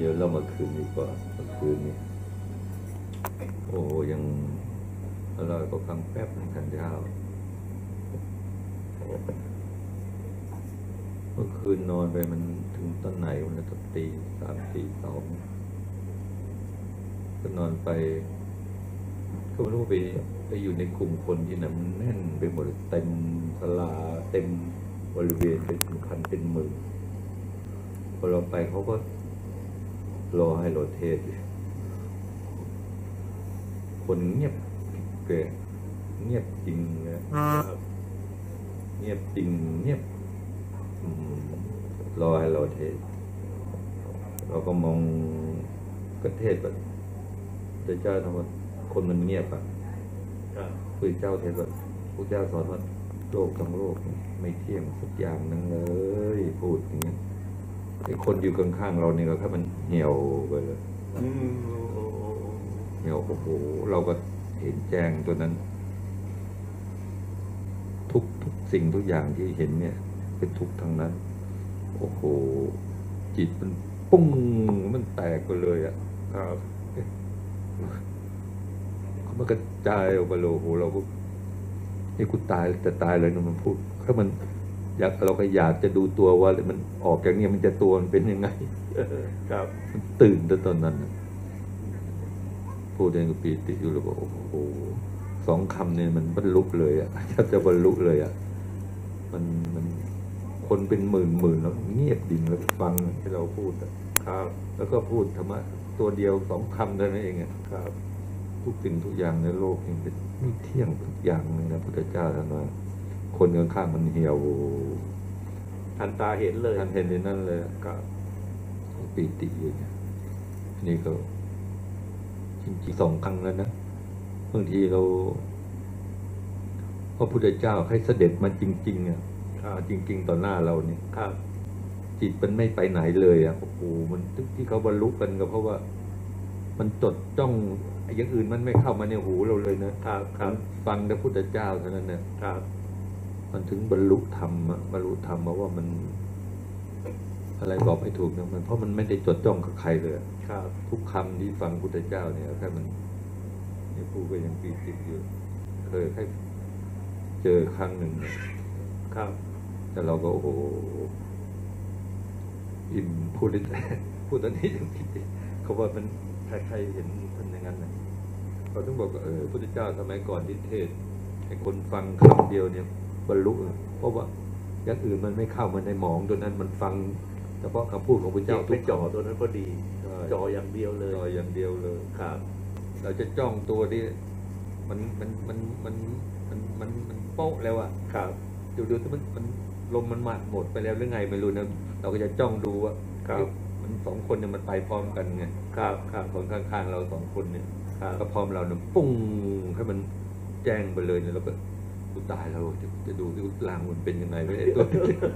ดี๋ยวเรามาคืนดีกว่าเมื่อคืนนี้โอ้ยังอร่อยก็ฟังแป๊บนึงกันยาวเมื่อคืนนอนไปมันถึงตอนไหนมันจะตี3 ตี 2ก็นอนไปก็ไม่รู้ไปอยู่ในกลุ่มคนที่นั่นมันแน่นไปหมดเต็มศาลาเต็มบริเวณเป็นพันเป็นหมื่นพอเราไปเขาก็รอให้เราเทศคนเงียบเกลียเงียบจริงนะเงียบจริงเงียบรอให้เราเทศเราก็มองก็เทศแบบเจ้าทำว่าคนมันเงียบอ่ะคุยเจ้าเทศว่าพระเจ้าสอนว่าโลกทั้งโลกไม่เที่ยงสักอย่างนึงเลยพูดอย่างนี้ไอ้คนอยู่ข้างๆเราเนี่ยก็แค่มันเหี่ยวไปเลยเหี่ยวโอ้โหเราก็เห็นแจ้งตัวนั้นทุกสิ่งทุกอย่างที่เห็นเนี่ยเป็นทุกทั้งนั้นโอ้โหจิตมันปุ้งมันแตกไปเลยอ่ะมันกระจายออกไปเลยโอ้โหเราก็นี่กูตายจะตายเลยนะมันพูดถ้ามันอยากเราก็อยากจะดูตัวว่ามันออกอย่างนี้มันจะตัวมันเป็นยังไงครับมันตื่นตอนนั้นพูดเองก็ปีติอยู่แล้วก็โอ้โห2 คำเนี่ยมันบรรลุเลยอ่ะจะบรรลุเลยอ่ะมันคนเป็นหมื่นแล้วเงียบดิ่งแล้วฟังที่เราพูดครับแล้วก็พูดธรรมะตัวเดียว2 คำเท่านั้นเองอ่ะครับทุกสิ่งทุกอย่างในโลกนี่เป็นไม่เที่ยงทุกอย่างเลยนะพุทธเจ้าท่านว่าคนข้างๆมันเหี่ยวทันตาเห็นเลยท่านเห็นในนั้นเลยก็ปีติอยู่นี่ก็จริงๆ2 ครั้งแล้วนะบางทีเราพระพุทธเจ้าให้เสด็จมาจริงๆอ่ะจริงๆต่อหน้าเราเนี่ยจิตมันไม่ไปไหนเลยอ่ะโอ้โหมันที่เขาบรรลุกันก็เพราะว่ามันจดจ้องอย่างอื่นมันไม่เข้ามาในหูเราเลยนะครับฟังแต่พุทธเจ้าเท่านั้นเนี่ยมันถึงบรรลุธรรมมาว่ามันอะไรบอกไม่ถูกนะมันเพราะมันไม่ได้จดจ้องกับใครเลยทุกคำที่ฟังพุทธเจ้าเนี่ยแค่มันนี่พูดก็ยังปีติอยู่เคยให้เจอครั้งหนึ่งแต่เราก็โอ้โหอิ่มพูดตอนนี้ยังคิดเขาว่ามันใครเห็นมันอย่างนั้นนะเขาต้องบอกว่าพุทธเจ้าสมัยก่อนที่เทศให้คนฟังคำเดียวเนี่ยบรรลุเพราะว่าอย่างอื่นมันไม่เข้ามาในหมองตัวนั้นมันฟังเฉพาะคำพูดของพระเจ้าทุกจ่อตัวนั้นก็ดีจ่ออย่างเดียวเลยจ่ออย่างเดียวเลยครับเราจะจ้องตัวนี้มันโป๊ะแล้วอ่ะครับดูมันลมมันหมดไปแล้วหรือไงไม่รู้นะเราก็จะจ้องดูว่ามัน2 คนเนี่ยมันไปพร้อมกันไงครับคนข้างๆเรา2 คนเนี่ยก็พร้อมเราเนี่ยปุ้งให้มันแจ้งไปเลยเนี่ยแล้วก็ตายเราจะดูที่ลางมันเป็นยังไงไม่ได้ตัว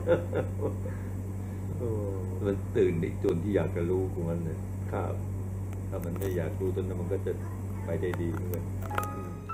มันตื่นดิจนที่อยากจะรู้ของมันเนี่ยถ้ามันไม่อยากดูตอนนั้นมันก็จะไปได้ดีเหมือนกัน